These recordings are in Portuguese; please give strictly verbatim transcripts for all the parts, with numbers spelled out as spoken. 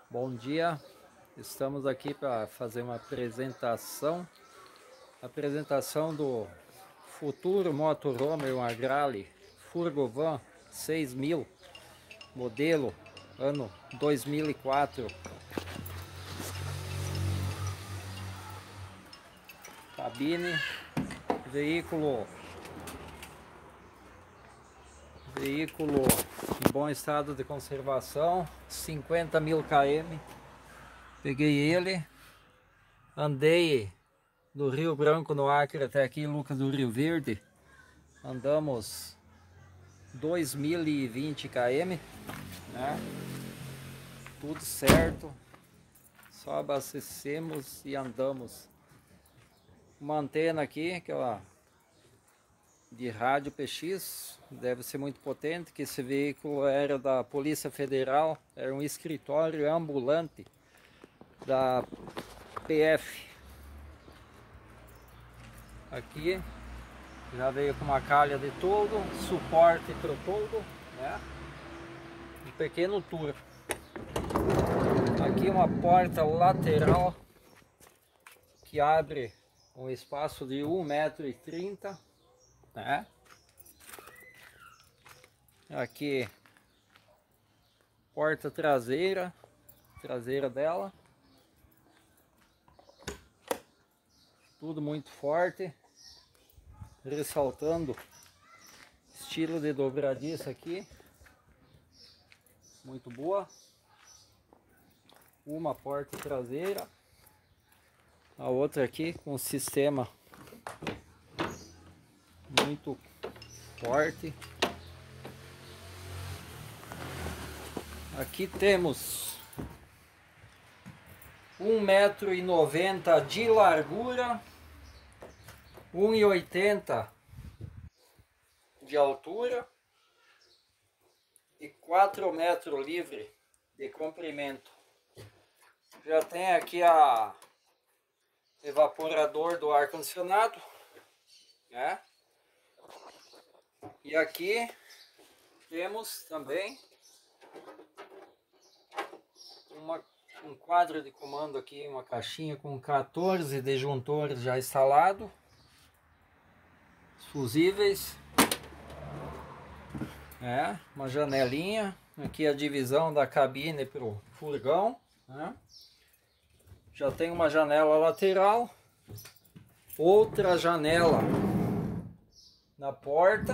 Bom dia, estamos aqui para fazer uma apresentação, apresentação do futuro motorhome, um Agrale Furgovan seis mil, modelo ano dois mil e quatro. Cabine, veículo, veículo em bom estado de conservação, cinquenta mil quilômetros. Peguei ele, andei do Rio Branco no Acre até aqui, Lucas do Rio Verde. Andamos dois mil e vinte quilômetros, né? Tudo certo, só abastecemos e andamos. Uma antena aqui, que é de rádio P X, deve ser muito potente, que esse veículo era da Polícia Federal, era um escritório ambulante da P F. Aqui já veio com uma calha de toldo, suporte para o toldo, né? Um pequeno tour. Aqui uma porta lateral que abre um espaço de um metro e trinta, né? Aqui porta traseira, traseira dela. Tudo muito forte, ressaltando estilo de dobradiça aqui, muito boa. Uma porta traseira, a outra aqui com sistema muito forte. Aqui temos um metro e noventa de largura, um e oitenta de altura e quatro metros livre de comprimento. Já tem aqui a evaporador do ar condicionado, né? E aqui temos também uma um quadro de comando aqui, uma caixinha com quatorze disjuntores já instalado, fusíveis, é, uma janelinha, aqui a divisão da cabine para o furgão, né? Já tem uma janela lateral, outra janela na porta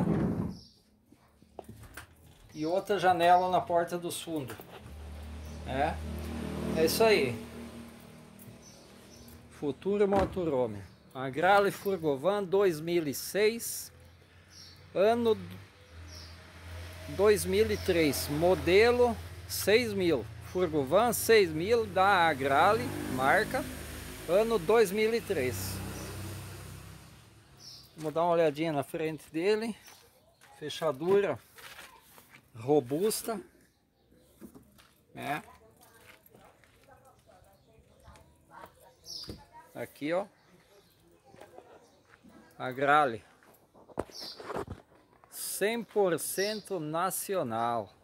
e outra janela na porta do fundo, é. É isso aí. Futuro motorhome. Agrale Furgovan dois mil e seis, ano dois mil e três, modelo seis mil. Furgovan seis mil da Agrale, marca, ano dois mil e três. Vamos dar uma olhadinha na frente dele. Fechadura robusta, né? Aqui, ó, Agrale cem por cento nacional.